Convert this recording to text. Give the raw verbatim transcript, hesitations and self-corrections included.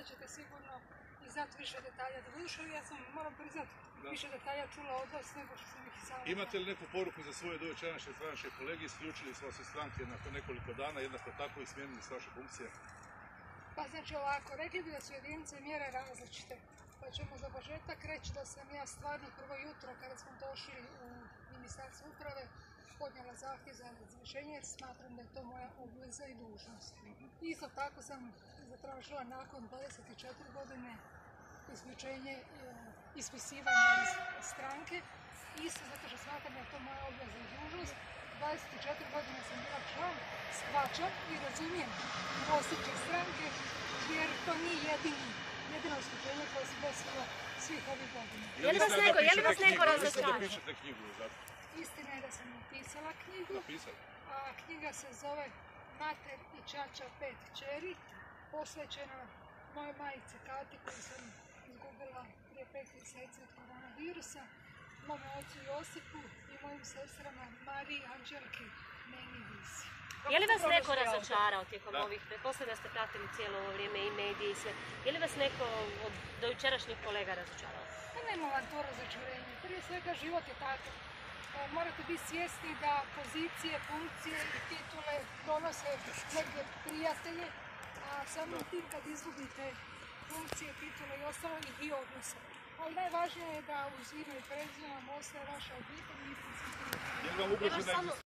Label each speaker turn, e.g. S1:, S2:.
S1: onda ćete sigurno i znati više detalja. Doduše, ja sam, moram priznati, više detalja čula od vas nego što sam ih i sama.
S2: Imate li neku poruku za svoje dojučerašnje stranačke kolege? Isključili su vas iz stranke nakon nekoliko dana, jednako tako i smijenili s vaše funkcije.
S1: Pa znači ovako, rekli bi da su jedinice i mjere različite. Pa ćemo za početak reći da sam ja stvarno prvo jutro kada smo došli u Ministarstvo uprave podnijela zahtjev za razrješenje jer smatram da je to moja obveza i dužnost. Isto tako sam zatražila nakon dvadeset četiri godine isključenje, ispisivanja iz stranke. Isto zato što smatram da je to moja obveza i dužnost. dvadeset četiri godine sam bila član, shvaćam i razumijem osjećaj stranke jer to nije jedini, jedino isključenje koje se desilo svih ovih godina.
S3: Je li vas neko, je li vas neko razočarao?
S1: Istina je da sam napisala knjigu,
S2: Napisali?
S1: a knjiga se zove Mater i ćaća pet kćeri, posvećena mojoj majici Kati koju sam izgubila prije pet mjeseci od koronavirusa, mome ocu Josipu i mojim sestrama Mariji, Anđelki, meni i Visi.
S3: Je li vas neko razočarao tijekom ovih, pretpostavljam da ste pratili cijelo ovo vrijeme i medije i sve, je li vas neko od dojučerašnjih kolega razočarao?
S1: Pa nema vam to razočarenje, prije svega život je takav. Morate biti svjesni da pozicije, funkcije i titule donose negdje prijatelje, a samo tim kad izgubite funkcije, titule i ostalo ih i odnose. Ali najvažnije je da uz ime i prezime vam ostaje vaša obitelj i istinski.